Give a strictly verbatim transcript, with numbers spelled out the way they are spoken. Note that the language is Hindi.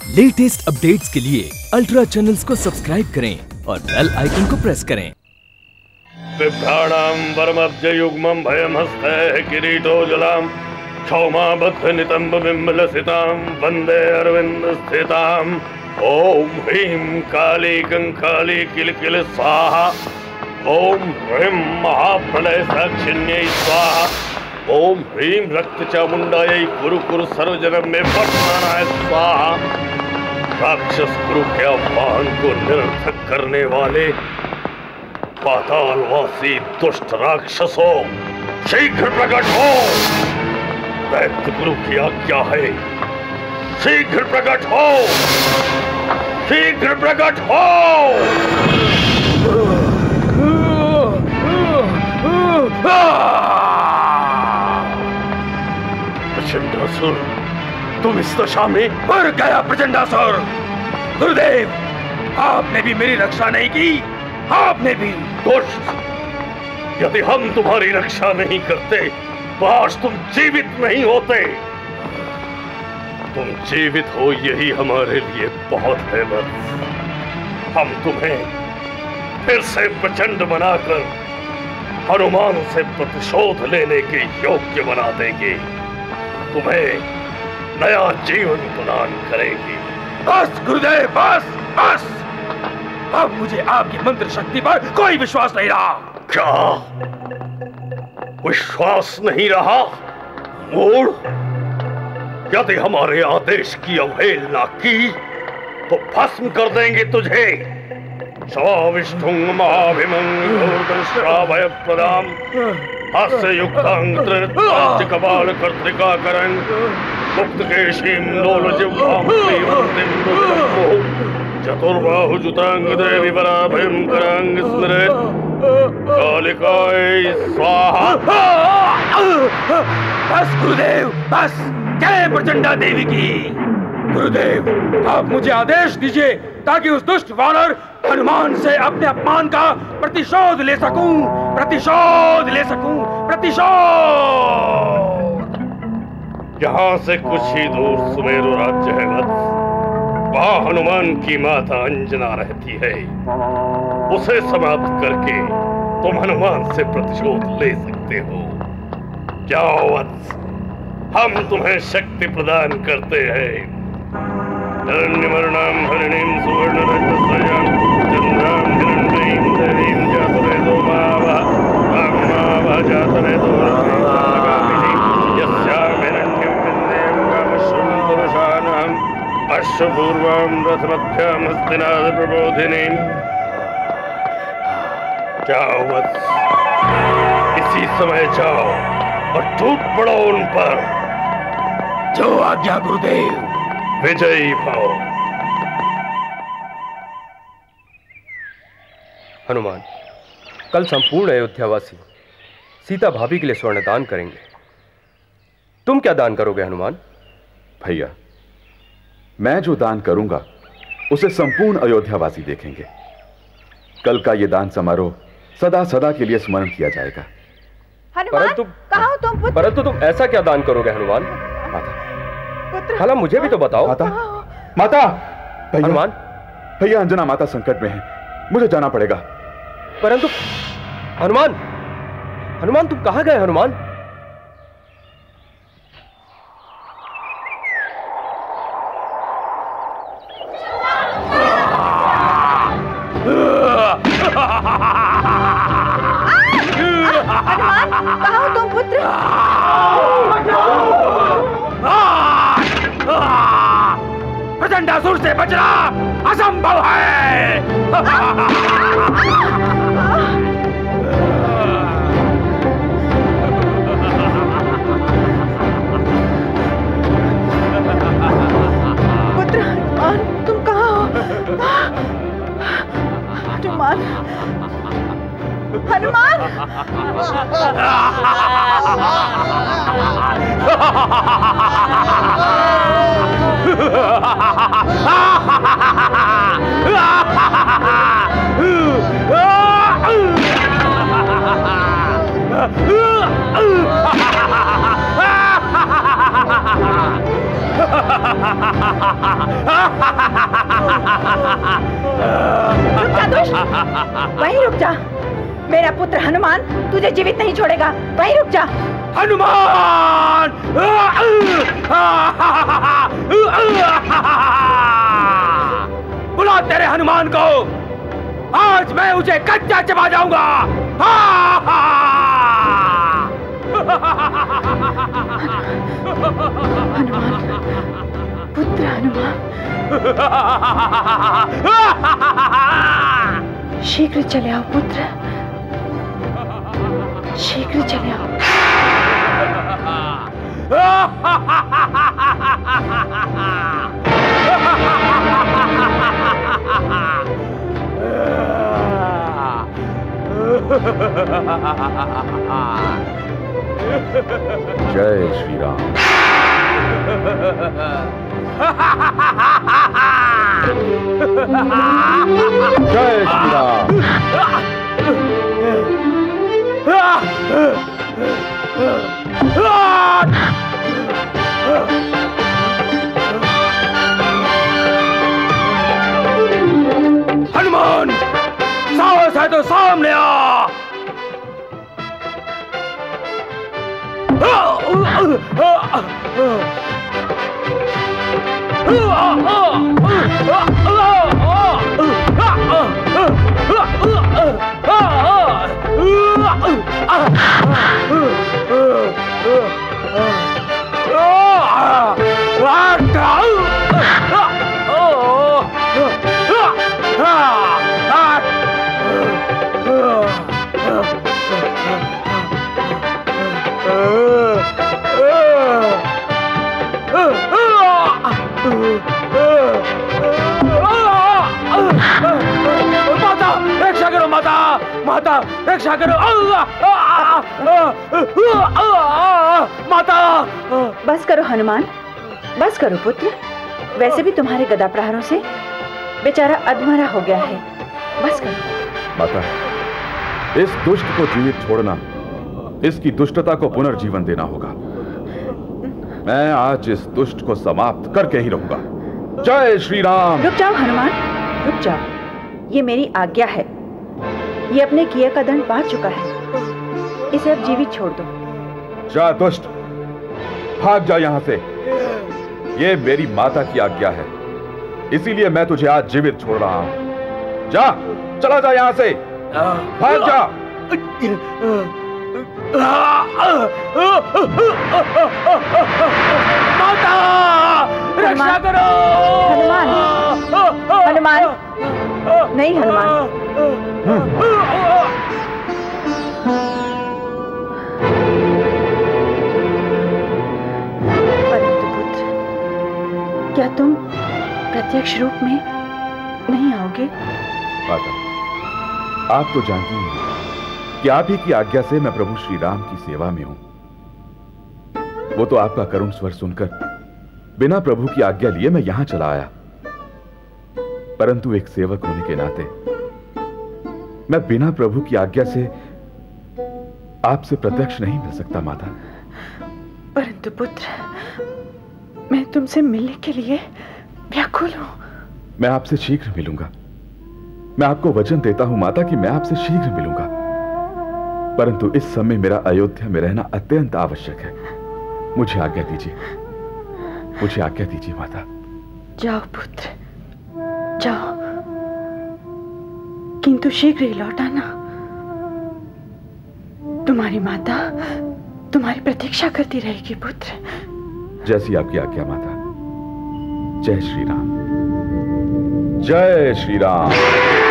लेटेस्ट अपडेट्स के लिए अल्ट्रा चैनल्स को सब्सक्राइब करें और बेल आइकन को प्रेस करें। बिभ्राणां परमब्जयुग्मं भयमस्ते किरीटोज्ज्वलां क्षौमाबद्ध नितंब बिम्बलसितां वन्दे अरविन्दस्थिताम्। ॐ ह्रीं काली कंकाली किलकिल स्वाहा। ॐ ह्रीं महाप्रलय साक्षिण्यै स्वाहा। ॐ ह्रीं रक्त चामुंडायै कुरु कुरु सर्वजनम में वर्तमानाय स्वाहा। राक्षस गुरु के आह्वान को निरर्थक करने वाले पातालवासी दुष्ट राक्षसों, शीघ्र प्रकट हो। दैत्य गुरु की आज्ञा है, शीघ्र प्रकट हो, शीघ्र प्रकट हो। प्रचंडासुर, तुम इस दशा में मर गया। प्रचंडासुर, गुरुदेव, आपने भी मेरी रक्षा नहीं की, आपने भी। दुष्ट, यदि हम तुम्हारी रक्षा नहीं करते तो आज तुम जीवित नहीं होते। तुम जीवित हो यही हमारे लिए बहुत है। बस हम तुम्हें फिर से प्रचंड बनाकर हनुमान से प्रतिशोध लेने के योग्य बना देंगे, तुम्हें नया जीवन प्रदान करेगी। बस गुरुदेव, बस बस, अब मुझे आपकी मंत्र शक्ति पर कोई विश्वास नहीं रहा। क्या विश्वास नहीं रहा? मूढ़, यदि हमारे आदेश की अवहेलना की तो भस्म कर देंगे तुझे। स्वाविष्ठुं महाभिमं श्रावय प्रदाम हास्य युक्तांग त्रिनेत्रांच कपाल कर्तिका करं मुक्त केशीं लोल जिह्वां श्रीमन्तीं दुर्लभो चतुर्बाहु जुतांग देवी पराभयं करांग स्मरेत् कालिकाय स्वाहा। बस गुरुदेव, बस। जय प्रचंडा देवी की। गुरुदेव, आप मुझे आदेश दीजिए ताकि उस दुष्ट वानर हनुमान से अपने अपमान का प्रतिशोध ले सकूं, प्रतिशोध ले सकूं, प्रतिशोध। यहाँ से कुछ ही दूर सुमेरु राज्य है वत्स। वहाँ हनुमान की माता अंजना रहती है। उसे समाप्त करके तुम हनुमान से प्रतिशोध ले सकते हो। जाओ वत्स, हम तुम्हें शक्ति प्रदान करते हैं। हिरण्यवर्णां हरिणीं सुवर्णरजतस्रजां चन्द्रां हिरण्मयीं देवीं जातवेदो मावः मावः जातवेदो रथगामिनीं यस्यां हिरण्यं विद्येयं कामश्रुं पुरुषाणाम् अश्वपूर्वां रथमध्यां हस्तिनाद प्रबोधिनीं। जाओ वत्स, इसी समय जाओ और टूट पड़ो उन पर। जो आज्ञा गुरुदेव। विजयी भव। हनुमान, कल संपूर्ण अयोध्यावासी सीता भाभी के लिए स्वर्ण दान करेंगे। तुम क्या दान करोगे हनुमान? भैया, मैं जो दान करूंगा उसे संपूर्ण अयोध्यावासी देखेंगे। कल का यह दान समारोह सदा सदा के लिए स्मरण किया जाएगा। परंतु कहाँ हो तुम पुत्र? परंतु तुम ऐसा क्या दान करोगे हनुमान? माता, भला मुझे भी तो बताओ। माता, माता, हनुमान, भैया अंजना माता संकट में है, मुझे जाना पड़ेगा। परंतु हनुमान, हनुमान तुम कहां गए हनुमान? हनुमान, कहाँ हो तुम पुत्र? प्रचंडासुर से बचना असंभव है। पुत्र हनुमान, तुम कहाँ हो? Hanuman, Hanuman. Ha ha ha ha! रुक जा दुष्ट, वहीं रुक जा। मेरा पुत्र हनुमान तुझे जीवित नहीं छोड़ेगा, वहीं रुक जा। हनुमान! बुला तेरे हनुमान को, आज मैं उसे कच्चा चबा जाऊंगा। हनुमान, पुत्र हनुमान, शीघ्र चले आओ पुत्र, शीघ्र चले आओ। जय श्री राम। जय श्री राम। हनुमान, साहस है तो सामने आ। माता, रक्षा करो। माता! बस करो हनुमान, बस करो पुत्र। वैसे भी तुम्हारे गदा प्रहारों से बेचारा अधमरा हो गया है, बस करो। माता, इस दुष्ट को जीवित छोड़ना, इसकी दुष्टता को पुनर्जीवन देना होगा। मैं आज इस दुष्ट को समाप्त करके ही रहूंगा। जय श्री राम। रुक जाओ हनुमान, रुक जाओ, ये मेरी आज्ञा है। ये अपने किए का दंड पा चुका है, इसे अब जीवित छोड़ दो। जा दुष्ट, भाग जा यहां से। ये मेरी माता की आज्ञा है, इसीलिए मैं तुझे आज जीवित छोड़ रहा हूं। जा, चला जा यहां से, भाग जा। माता, रक्षा करो। हनुमान, हनुमान, नहीं हनुमान। परंतु पुत्र, क्या तुम प्रत्यक्ष रूप में नहीं आओगे? माता, आप तो जानती हैं कि आप ही की आज्ञा से मैं प्रभु श्री राम की सेवा में हूं। वो तो आपका करुण स्वर सुनकर बिना प्रभु की आज्ञा लिए मैं यहां चला आया, परंतु एक सेवक होने के नाते मैं बिना प्रभु की आज्ञा से आपसे प्रत्यक्ष नहीं मिल सकता माता। परंतु पुत्र, मैं तुमसे मिलने के लिए व्याकुल हूं। मैं आपसे शीघ्र मिलूंगा। मैं आपको वचन देता हूं माता कि मैं आपसे शीघ्र मिलूंगा, परंतु इस समय मेरा अयोध्या में रहना अत्यंत आवश्यक है। मुझे आज्ञा दीजिए, मुझे आज्ञा दीजिए माता। जाओ पुत्र, जाओ, किंतु शीघ्र ही लौट आना। तुम्हारी माता तुम्हारी प्रतीक्षा करती रहेगी पुत्र। जैसी आपकी आज्ञा माता। जय श्री राम। जय श्री राम।